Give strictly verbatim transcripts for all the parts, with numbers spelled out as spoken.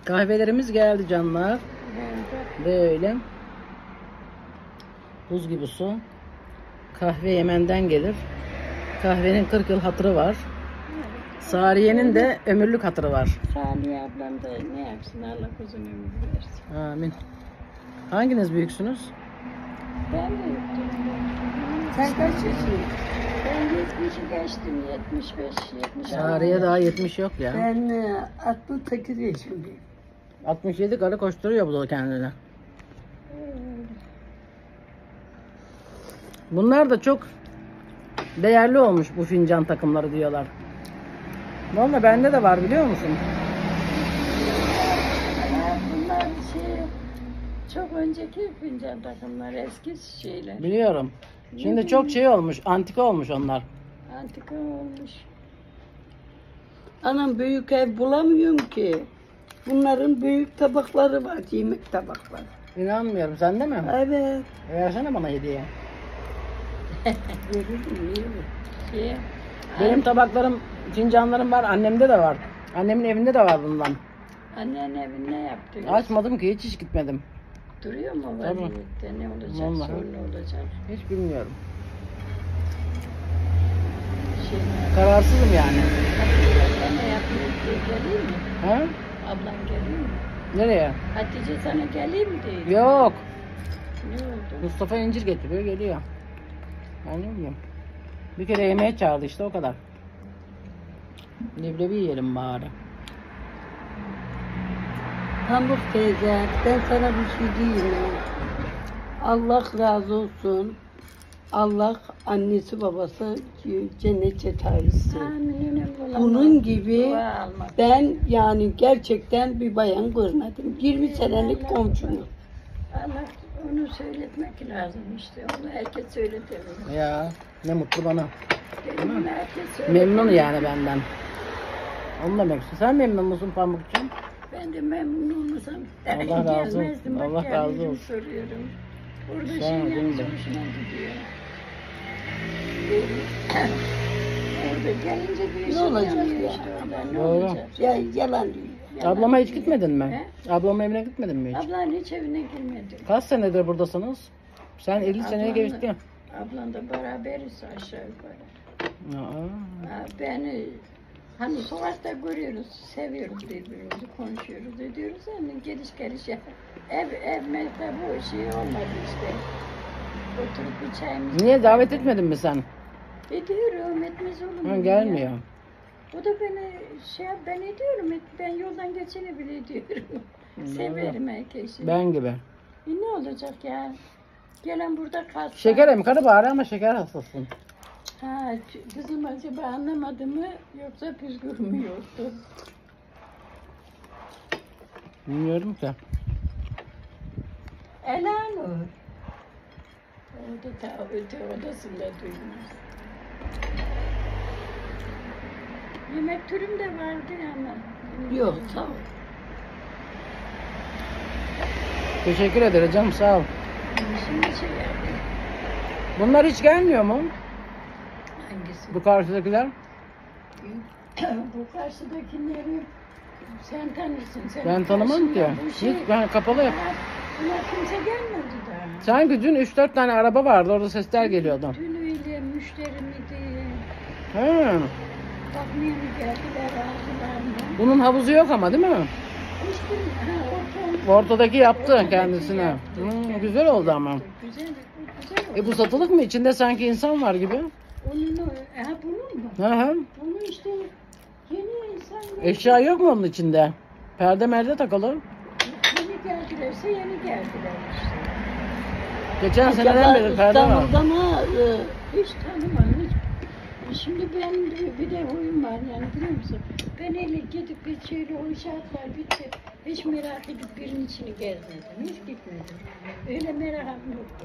Kahvelerimiz geldi canlar. Böyle. Buz gibi su. Kahve Yemen'den gelir. Kahvenin kırk yıl hatırı var. Sariye'nin de ömürlük hatırı var. Saniye ablam da ne yapsın, Allah uzun ömür versin. Amin. Hanginiz büyüksünüz? Ben de yoktum. Sen kaç yaşındasın? Ben yetmişi geçtim, yetmiş beş, yetmiş altı. Sariye daha yetmiş yok ya. Ben e, altmış sekiz yaşındayım. altmış yedi karı koşturuyor bu da kendine. Bunlar da çok değerli olmuş bu fincan takımları diyorlar. Vallahi bende de var biliyor musun? Bunlar şey, çok önceki fincan takımlar, eski şeyler. Biliyorum. Şimdi çok şey olmuş, antika olmuş onlar. Antika olmuş. Anam büyük ev bulamıyorum ki. Bunların büyük tabakları var, yemek tabakları. İnanmıyorum. Sende mi? Evet. Versene bana hediye. Veririm, veririm. Şey, Benim tabaklarım, fincanlarım var. Annemde de var. Annemin evinde de var bundan. annen evinde yaptı. Açmadım ki hiç hiç gitmedim. Duruyor mu Tabii. vaziyette? Ne olacak, Vallahi. sonra ne olacak? Hiç bilmiyorum. Şey, Kararsızım yani. ben ne yapayım diye geleyim mi? Ha? Ablam geleyim mi? Nereye? Hatice sana geleyim mi diye. Yok. Ne oldu? Mustafa incir getiriyor, geliyor. Ben ne bileyim. Bir kere yemeğe çağırdı işte, o kadar. Leblebi yiyelim bari. Pamuk teyze, ben sana bir şey diyeyim mi? Allah razı olsun. Allah annesi babası cennete tarihsin. Bunun gibi ben yani gerçekten bir bayan görmedim. yirmi senelik komşumuz. Allah onu söyletmek lazım işte. Onu herkes söyletemiyor. Ya ne mutlu bana. Onu herkes söyletemiyor. Memnun yani benden. Onu demek istiyorum. Sen memnun musun Pamukcuğum? Ben de memnun olmasam Allah razı olsun. gelmezdim. Bak, Allah razı geldim, olsun. soruyorum. Orada Sağ ol, şey değil yalnız mi? hoşuma gidiyor. Orada gelince bir ne olacak ya? Işte orada, ne Doğru. olacak? Ya, yalan değil. Yalan Ablama hiç değil. gitmedin mi? He? Ablamın evine gitmedin mi hiç? Ablan hiç evine girmedi. Kaç senedir buradasınız? Sen elli seneye Ablanla- geçtin. Ablan da beraberiz aşağı yukarı. Aa. Ha, beni hani sokakta görüyoruz, seviyoruz birbirimizi, konuşuyoruz, ediyoruz. Hani geliş geliş ya. Ev, ev mevta bu şey olmadı işte. Oturup bir çayımızı... Niye davet etmedin mi sen? Ediyorum, etmez olur mu? Ha, ya? gelmiyor. O da beni şey yap, ben ediyorum, et, ben yoldan geçeni bile ediyorum. Severim herkesi. Ben gibi. E, ne olacak ya? Gelen burada kalsın. Şeker emkarı bari ama şeker hastasın. Ha, kızım acaba anlamadı mı yoksa püskür mü yoktu? Bilmiyorum ki. Elanur. O da ta öte odasında duymuş. Yemek türüm de vardı ama. Yok, sağ ol. Teşekkür ederim canım, sağ ol. Şimdi şey yaptım. Bunlar hiç gelmiyor mu? Hangisi? Bu karşıdakiler? Bu karşıdakileri sen tanırsın. Sen Ben tanımam ki. karşında bu şey- Hiç, ben kapalı yap. Buna kimse gelmedi daha. Sanki dün üç dört tane araba vardı, orada sesler geliyordu. Dün öyle müşteri miydi? He. Bakmaya mı geldiler ağzılarına? Bunun havuzu yok ama değil mi? Hiç bilmiyorum. Ha, orta- Ortadaki yaptı ortadaki kendisine. yaptı. Hmm, güzel oldu ama. Güzel, güzel oldu. E bu satılık mı? İçinde sanki insan var gibi. Onun o, ha bunun mu? Hı hı. Bunu işte yeni insan Eşya yok mu onun içinde? Perde merde takalı. yeni geldilerse yeni geldiler işte. Geçen seneden beri perde var. İstanbul'da mı? Hiç tanımam. Hiç. Şimdi ben bir- bir de huyum var yani biliyor musun? Ben öyle gidip bir şöyle o inşaatlar bitti. Hiç merak edip birinin içini gezmedim. Hiç gitmedim. Öyle merakım yoktu.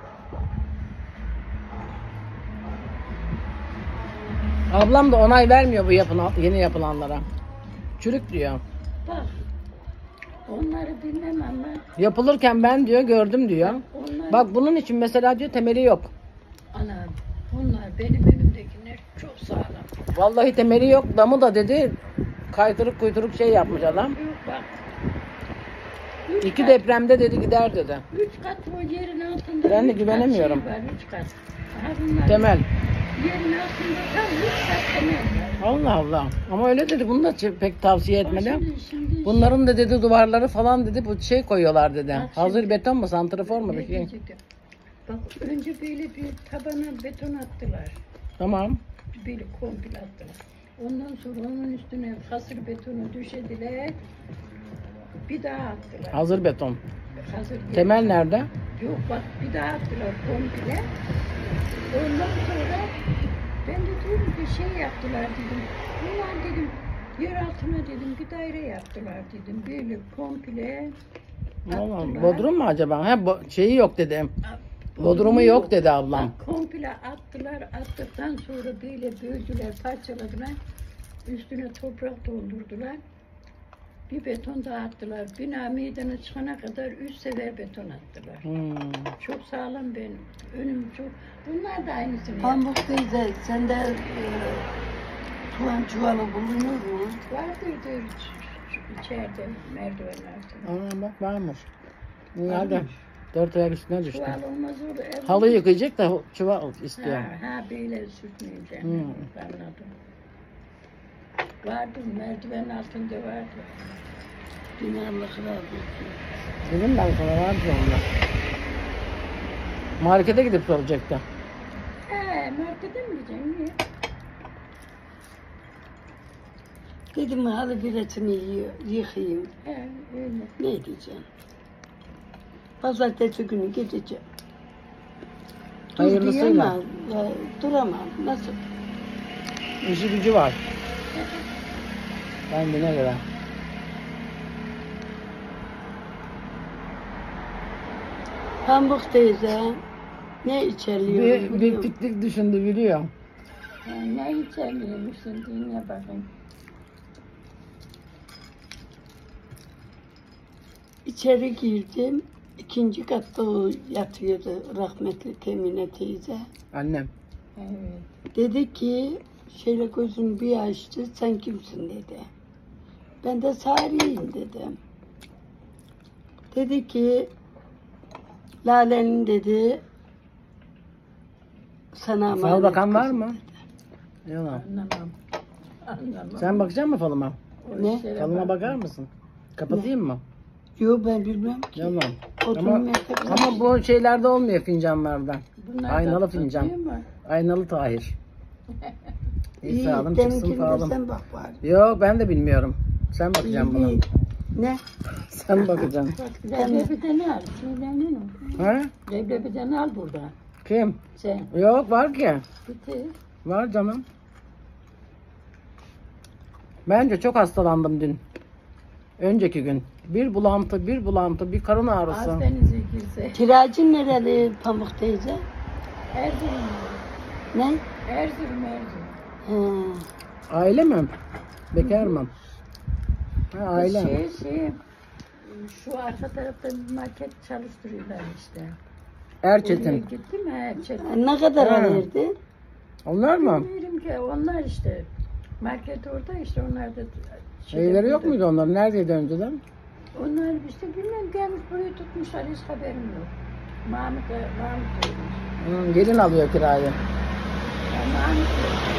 Ablam da onay vermiyor bu yapılan, yeni yapılanlara. Çürük diyor. Bak. Onları bilmem ama Yapılırken ben diyor gördüm diyor. onlar... Bak bunun için mesela diyor temeli yok. Anam, onlar benim önümdekiler çok sağlam. Vallahi temeli yok. Damı da dedi kaydırık kuyturuk şey yapmış adam. Yok bak, Üç İki kat- depremde dedi gider dedi. Üç kat o yerin altında. Ben de üç kat güvenemiyorum. Şey var, üç kat. Aha bunlar Temel. Yerin altında tam üç kat temel var. Allah Allah. Ama öyle dedi. Bunu da ç- pek tavsiye etmedi. Şimdi, şimdi Bunların da dedi duvarları falan dedi bu şey koyuyorlar dedi. Bak Hazır şimdi. beton mu, santrafor mu ne bir şey. diyecektim? Bak önce böyle bir tabana beton attılar. Tamam. Böyle komple attılar. Ondan sonra onun üstüne hasır betonu döşediler. Bir daha attılar. Hazır beton. Hazır değil. Temel nerede? Yok bak bir daha attılar komple. Ondan sonra ben de diyorum ki şey yaptılar dedim. Ulan dedim yer altına dedim bir daire yaptılar dedim. Böyle komple Allah, attılar. Bodrum mu acaba? He, bo- şeyi yok dedi. Bodrumu yok dedi ablam. Bak, komple attılar. Attıktan sonra böyle böldüler, parçaladılar. Üstüne toprak doldurdular. Bir beton daha attılar. Bina meydana çıkana kadar üç sefer beton attılar. Hmm. Çok sağlam ben. Önüm çok. Bunlar da aynısını yaptı. Pamuk teyze sende e, soğan çuvalı bulunur mu? Vardır diyor ç- ç- içeride merdivenlerde. Aa, bak varmış. İyi hadi. Dört ayak üstüne düştü. Çuval olmaz olur. ev- Halı yıkayacak da çuval istiyor. Ha, ha böyle sürtmeyeceğim. Hmm. Anladım. Vardı merdiven altında vardı. Yine Allah razı olsun. Dedim ben sana vardı onlar. Markete gidip soracaktı. He markete mi gideceğim? Niye? Dedim halı biletini yı- yıkayayım. He öyle. Ne diyeceğim? Pazartesi günü gideceğim. Dur Hayırlısıyla. diyemem, ya, duramam. Nasıl? İşi gücü var. Kendine göre. Pamuk teyze ne içerliyor? Bir, biliyor bir musun? piknik düşündü biliyor. He, ne içerliyormuşsun dinle bakayım. İçeri girdim. İkinci katta o yatıyordu rahmetli Temine teyze. Annem. Evet. Dedi ki şöyle gözümü bir açtı, sen kimsin dedi. Ben de Sariye'yim dedim. Dedi ki Lale'nin dedi sana emanet Fal bakan var kızım mı? dedi. Yalan. Anlamam. Anlamam. Sen bakacak mısın falıma? O Ne? işlere Falıma bak- bakar mısın? Kapatayım mı? Yok ben bilmem ki. Yalan. Ama, Oturmaya ama bu şeylerde olmuyor fincanlarda. Bunlar Aynalı da fincan. satıyor mu? Aynalı Tahir. İyi, İyi alım çıksın deminkini de pahalım. sen bak bari. Yok ben de bilmiyorum. Sen İyi bakacaksın buna. değil. Ne? Sen bakacaksın. Bak leblebiden al. Şeyden o. Ha? Leblebiden al burada. Kim? Sen. Yok var ki. Bitti. Var canım. Bence çok hastalandım dün. Önceki gün. Bir bulantı, bir bulantı, bir karın ağrısı. Akdeniz'e girse. Kiracın nereli Pamuk teyze? Erzurum. Ne? Erzurum, Erzurum. Ha. Aile mi? Bekar mı? Ha, aile. Şey, şey, şu arka tarafta bir market çalıştırıyorlar işte. Oraya Erçetin. gitti mi Erçetin? Ne kadar Ha. verdi? Onlar mı? Bilmiyorum ki onlar işte. Market orada işte onlar da. Evleri yok muydu onlar? Neredeydi önceden? Onlar işte bilmem gelmiş burayı tutmuşlar hiç haberim yok. Mahmut, Mahmut söylemiş. Hı, gelin alıyor kirayı. Ya Mahmut söylemiş.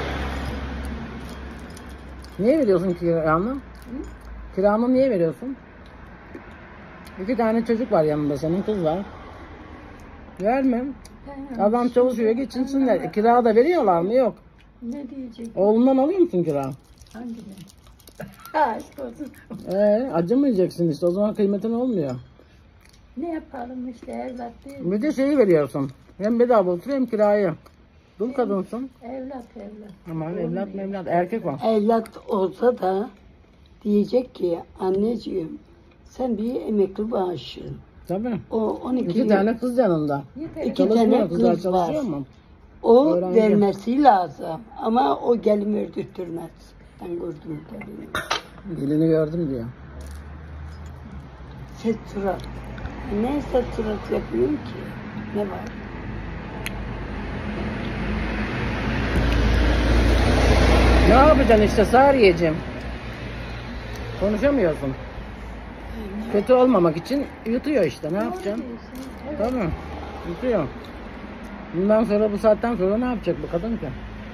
Niye veriyorsun kiranı? Kiranı niye veriyorsun? İki tane çocuk var yanında senin, kız var. Verme. He, Adam çalışıyor geçinsinler. E, kira da veriyorlar mı? Yok. Ne diyecek? Oğlundan alıyor musun kira? Hangini? Ha işte olsun. Ee, acımayacaksın işte, o zaman kıymetin olmuyor. Ne yapalım işte evlat değil mi? Bir de şeyi veriyorsun. Hem bedava oturuyor hem kirayı. Dul kadınsın. Evlat evlat. Aman evlat mı evlat, erkek var. Evlat olsa da diyecek ki anneciğim sen bir emekli maaşı. Tabii. O on iki İki tane kız yanında. Yeter. İki Çalışmıyor, tane kızlar kız var. çalışıyor mu? O Öğrenci. vermesi lazım. Ama o gelin öldürtmez. Ben gördüm gelini. Gelini gördüm diyor. Set surat. Ne set surat yapıyor ki? Ne var? Ne yapacaksın işte Sariyeciğim? Konuşamıyorsun. Kötü olmamak için yutuyor işte. Ne yapacaksın? Tamam. Yutuyor. Bundan sonra bu saatten sonra ne yapacak bu kadın ki?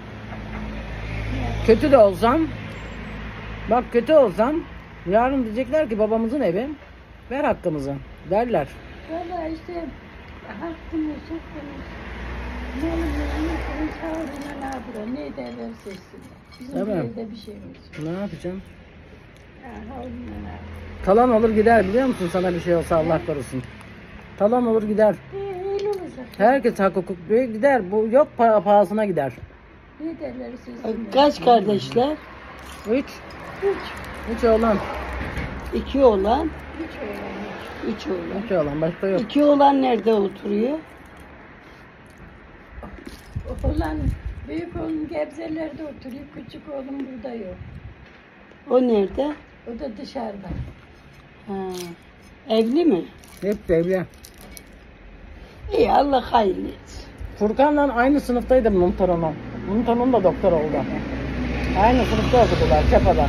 Kötü de olsam, bak kötü olsam, yarın diyecekler ki babamızın evi, ver hakkımızı derler. Valla işte hakkını soktunuz. Ne olur ne tavrına ne yapıyor, ne ederler seçsinler. Bizim Değil mi? evde bir şey yok. Ne yapacağım? Ya havluna ne yapıyor. Talan olur gider biliyor musun sana bir şey olsa Allah korusun. Talan olur gider. E, öyle olacak. Herkes hak hukuk bir gider. Bu yok pa- pahasına gider. Ne ederler seçsinler. Kaç kardeşler? Üç. Üç. Üç oğlan. İki oğlan, Üç öğrenmiş. üç oğlan. Üç oğlan başka yok. İki oğlan nerede oturuyor? Oğlan, büyük oğlum Gebze'lerde oturuyor, küçük oğlum burada yok. O nerede? O da dışarıda. Ha. Evli mi? Hep evli. İyi, Allah hayırlı etsin. Furkan'la aynı sınıftaydı bunun torunu. Bunun torunu da doktor oldu. Aynı sınıfta okudular Çapa'da.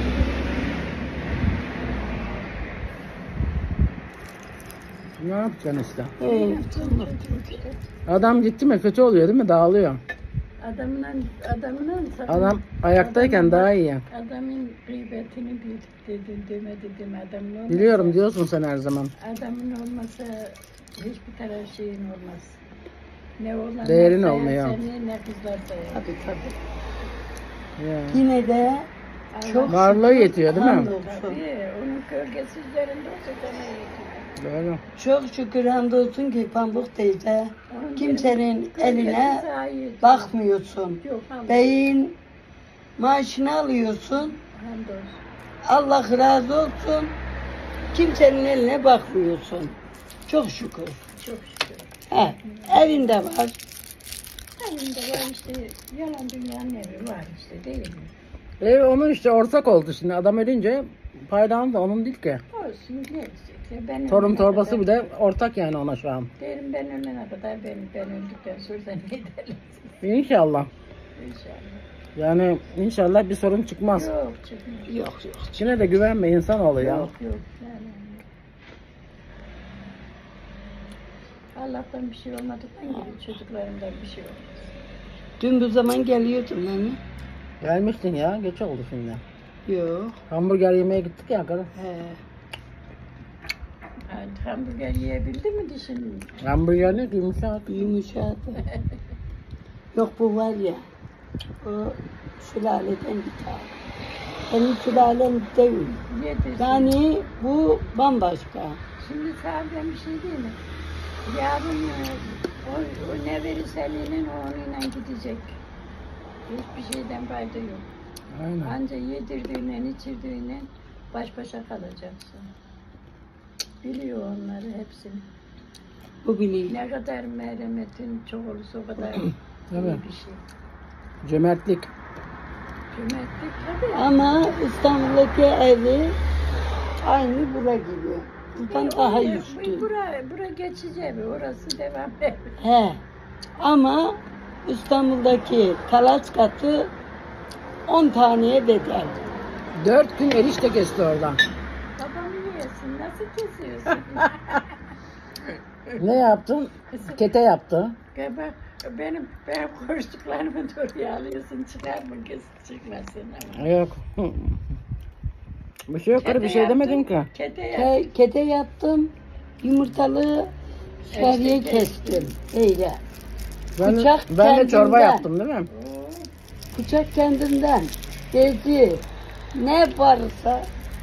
Ne yapacaksın işte? Evet. Adam gitti mi kötü oluyor değil mi? Dağılıyor. Adamla, adamla sakın- Adam ayaktayken adamın- daha iyi. Adamın gıybetini bil dedim, deme dedim adamın olmasa. Biliyorum diyorsun sen her zaman. Adamın olmasa hiçbir taraf şeyin olmaz. Ne oğlan Değerin sayar olmuyor. Seni, ne kızlar sayar. Tabii tabii. Ya. Yine de çok Varlığı yetiyor değil mi? hamdolsun. Tabii, onun gölgesi üzerinde olsa sana yetiyor. Doğru. Çok şükür hamdolsun ki Pamuk teyze Onun kimsenin gölgesi eline sana yetiyor. bakmıyorsun. Yok, hamdolsun. Beyin maaşını alıyorsun. Hamdolsun. Allah razı olsun. Kimsenin eline bakmıyorsun. Çok şükür. Çok şükür. He, evinde var. Elinde var işte, yalan dünyanın evi var işte değil mi? E onun işte ortak oldu şimdi. Adam ölünce paydan da onun değil ki. Olsun ne diyecek? Ben Torun ölene torbası kadar- bir de ortak yani ona şu an. Derim ben ölene kadar ben, ben öldükten sonra ne ederler İnşallah. inşallah. Yani inşallah bir sorun çıkmaz. Yok çıkmıyor. Yok yok. Yine de güvenme insanoğlu ya. Yok yok. Yani. Allah'tan bir şey olmadıktan gibi çocuklarımdan bir şey olmaz. Dün bu zaman geliyordun hani. Gelmiştin ya. Geç oldu şimdi. Yok. Hamburger yemeye gittik ya kadın. He. Yani hamburger yiyebildi mi dişin? Hamburger ne? Yumuşak. Yumuşadı. Yok bu var ya. O sülaleden bir tane. Benim sülalem değil. Yedirsin. Yani bu bambaşka. Şimdi sahiden bir şey değil mi? Yarın e, o, o ne verirse elinin o onunla gidecek. Hiçbir şeyden fayda yok. Aynen. Anca yedirdiğinden, içirdiğinden baş başa kalacaksın. Biliyor onları hepsini. Bu biliyor. Ne kadar merhametin çok olursa o kadar iyi Evet. bir şey. Cömertlik. Cömertlik tabii. Ama İstanbul'daki evi aynı bura gibi. Buradan daha Bu- üstün. Bura, bura geçici evi, orası devam evi. He. Ama İstanbul'daki talaç katı on taneye bedel. Dört gün erişte kesti orada. Babamı yiyorsun, nasıl kesiyorsun? Ne yaptın? Kete yaptı. Galiba benim, benim konuştuklarımı doğruya alıyorsun, çıkar mı kız çıkmasın ama. Yok. Bir şey yok. karı, Bir şey Kete demedin yaptın, ki. Kete yaptın. Ke kete yaptım. Yumurtalı şeriye İşte kestim. Öyle. Ben, Bıçak ben de çorba kendinden. yaptım değil mi? Oo, Bıçak kendinden. Gezi. Ne varsa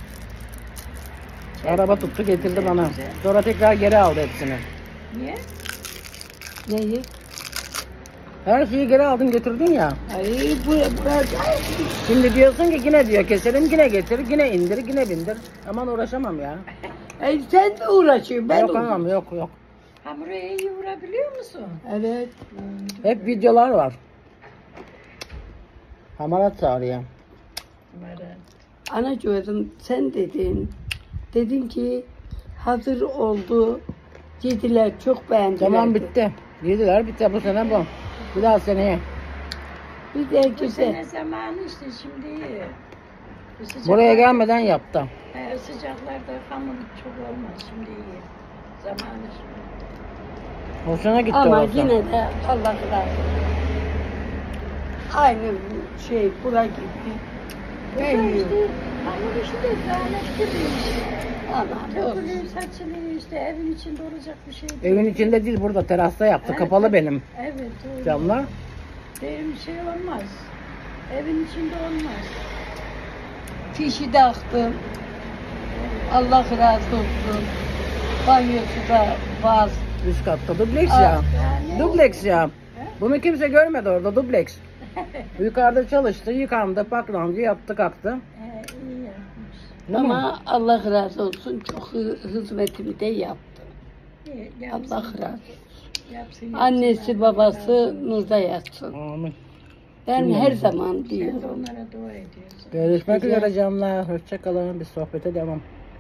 Araba tuttu getirdi bana. Sonra tekrar geri aldı hepsini. Niye? neyi? Her şeyi geri aldın götürdün ya. Ay bu burada. Şimdi diyorsun ki yine diyor keselim yine getir yine indir yine bindir. Aman uğraşamam ya. Ay sen de uğraşıyorsun. Ben yok uğraşıyorum. anam yok yok. Hamuru iyi vurabiliyor musun? Evet. Hep videolar var. Hamarat çağırıyor. Umarım. Anacığım sen dedin. Dedin ki hazır oldu. Yediler çok beğendiler. Tamam bitti. Yediler bitti bu sene bu. Bir daha seneye. Bir de Bu güzel. sene zamanı işte şimdi iyi. Bu sıcak- Buraya gelmeden yaptı. He, sıcaklarda hamur çok olmaz şimdi iyi. Zamanı şimdi. Hoşuna gitti Ama olsa. yine de Allah razı olsun. Aynı şey bura gibi. Bu da Büyüyor. işte hamur işi de zahmetli bir iş. Ama olsun. Dökülüyor, saçılıyor işte evin içinde olacak bir şey değil. Evin içinde değil, burada terasta yaptı. Evet, Kapalı evet. benim Evet doğru. camlar. Benim şey olmaz. Evin içinde olmaz. Fişi de aktım. Allah razı olsun. Banyosu da var. Üst katta dubleks Aa, ya. yani- Dubleks ya. Bunu kimse görmedi orada, dubleks. Yukarıda çalıştı, yıkandı, paklandı, yattı, kalktı. He, iyi yapmış. Değil mi? Ama Allah razı olsun çok hı- hizmetimi de yaptı. İyi, yapsın, Allah razı olsun. yapsın, yapsın. Annesi babası nurda yatsın. Amin. Ben Cümle her güzel. zaman Sen de diyorum. onlara dua ediyorsun. Görüşmek Güzel. üzere canlar. Hoşça kalın. Bir sohbete devam.